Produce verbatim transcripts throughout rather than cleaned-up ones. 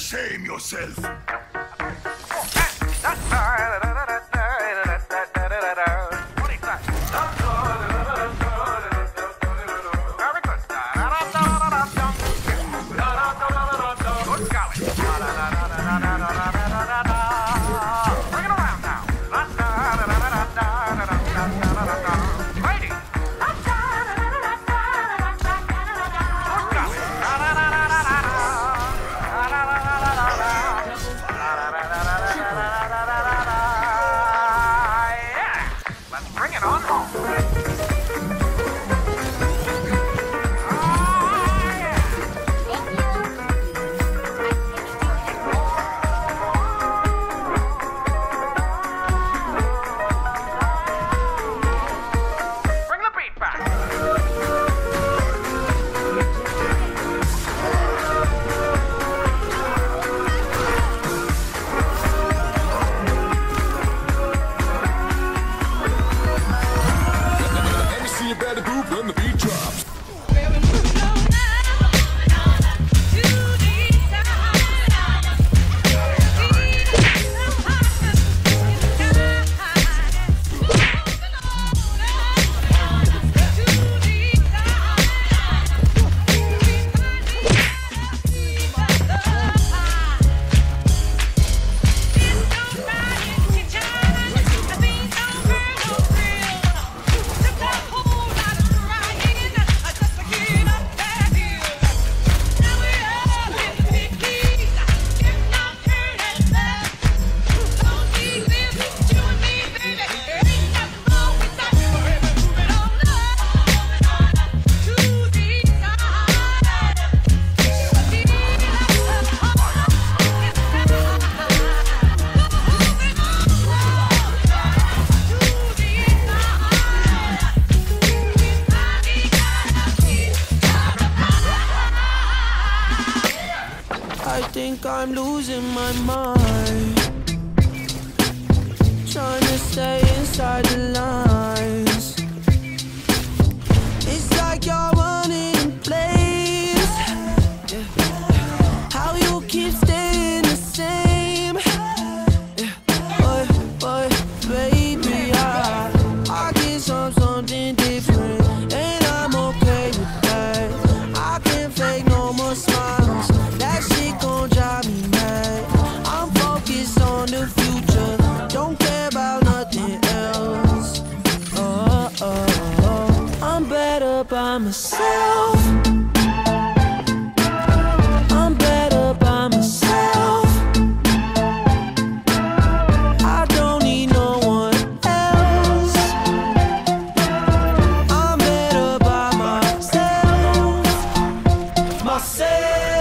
shame yourself. I think I'm losing my mind, trying to stay inside the lines. It's like you're running in place. How you keep staying the same. Boy, boy, baby, I, I guess I'm something different, and I'm okay with that. I can't fake no more smiles. That shit gon' drive me mad. I'm focused on the future, don't care about nothing else. Oh, oh, oh. I'm better by myself. I'm better by myself. I don't need no one else. I'm better by myself. Myself.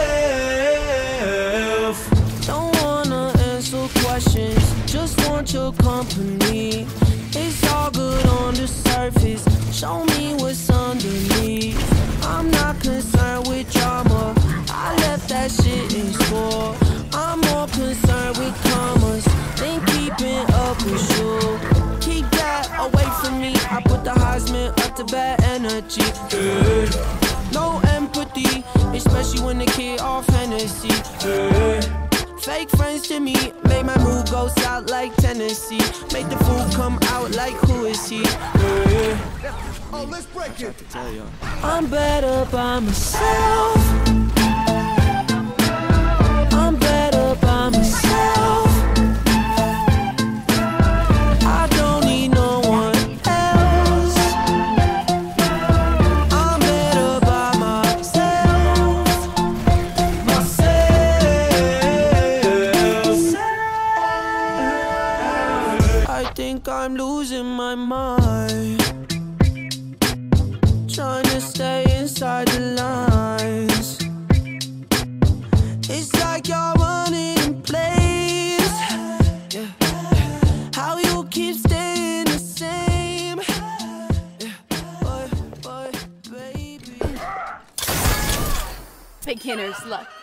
Just want your company. It's all good on the surface. Show me what's underneath. I'm not concerned with drama. I left that shit in school. I'm more concerned with commas than keeping up with you. Keep that away from me. I put the Heisman up to bad energy. Hey. No empathy, especially when the kid off Hennessy. Hey. Fake friends to me, made my mood go south like Tennessee. Made the fool come out like, who is he? Yeah. Oh, let's break it. I'm better by myself. I'm better by myself. I don't need no one else. I'm better by myself. Myself. I think I'm losing my mind, trying to stay inside the lines. It's like you're running in place. Yeah. How you keep staying the same. Yeah. Boy, boy, baby. Beginner's luck.